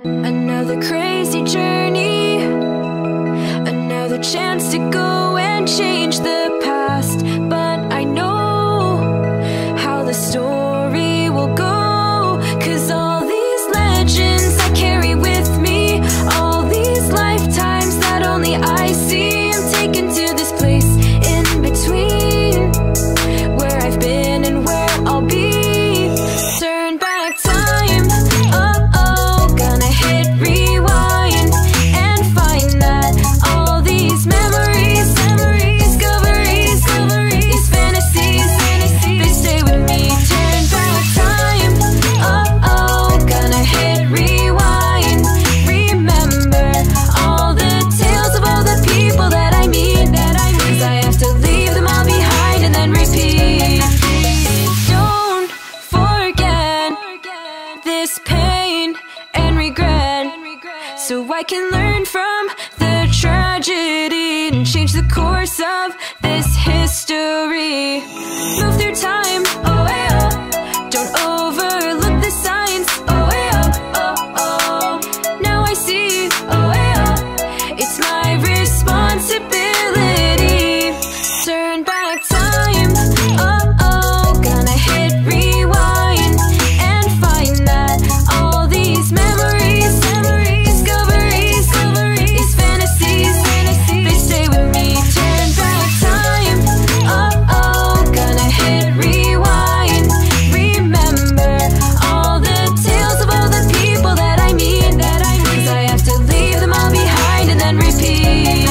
Another crazy journey, another chance to go and change the past. But I know how the story will go, 'cause all these legends I carry with me, all these lifetimes that only I see, I'm taken to this place in between, where I've been and where I'll be. Turn back time, oh, gonna hit rewind and find that all these memories, discoveries, these fantasies, they stay with me. Turn back time, oh, gonna hit rewind, remember all the tales of all the people that I meet, 'cause I have to leave them all behind and then repeat. Don't forget this pain and regret, so I can learn from the tragedy and change the course of this history. Move through time, oh, oh. Don't overlook the signs, oh, oh. Now I see, oh, it's my responsibility. Turn back time, oh, gonna hit rewind and find that all these memories, discoveries, these fantasies, they stay with me. Turn back time, oh, gonna hit rewind, remember all the tales of all the people that I meet, 'cause I have to leave them all behind and then repeat.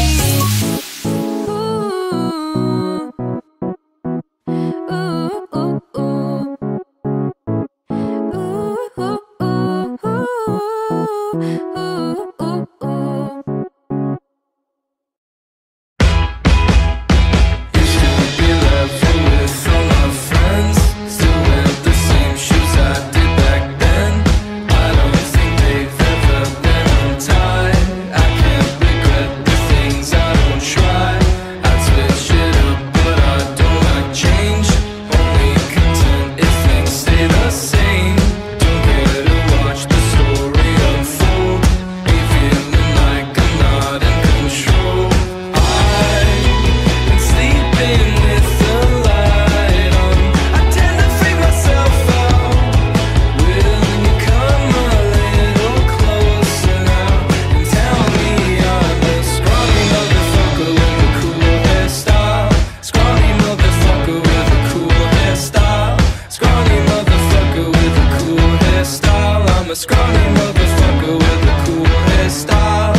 Scrawny motherfucker with a cool hairstyle.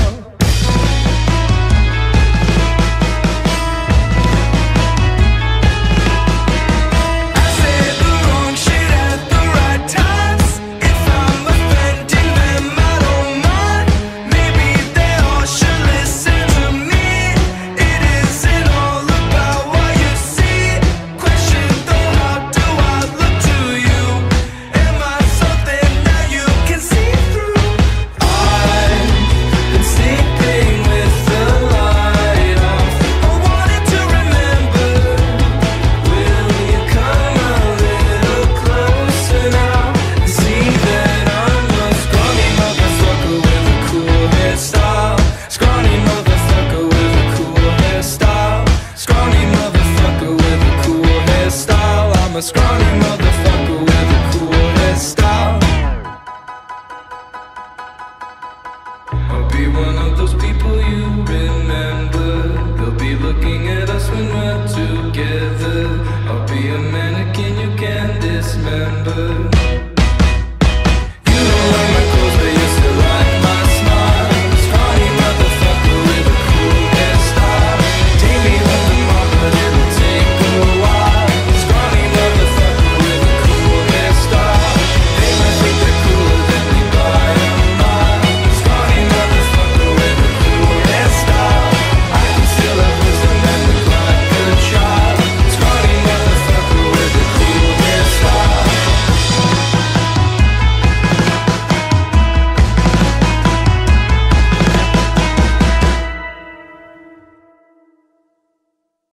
I say the wrong shit at the right times. If I'm offending them, I don't mind. Maybe they all should listen to me. It isn't all about what you see. Question though, how do I look to you? Am I something that you can see through? I've been sleeping with the light off. I wanted to remember. Will you come a little closer now and see that I'm a scrawny motherfucker with a cool hairstyle? Scrawny motherfucker with a cool hairstyle. Scrawny motherfucker with a cool hairstyle. I'm a scrawny motherfucker with a cool hairstyle. I'll be one of those people you remember. They'll be looking at us when we're together. I'll be a mannequin you can dismember.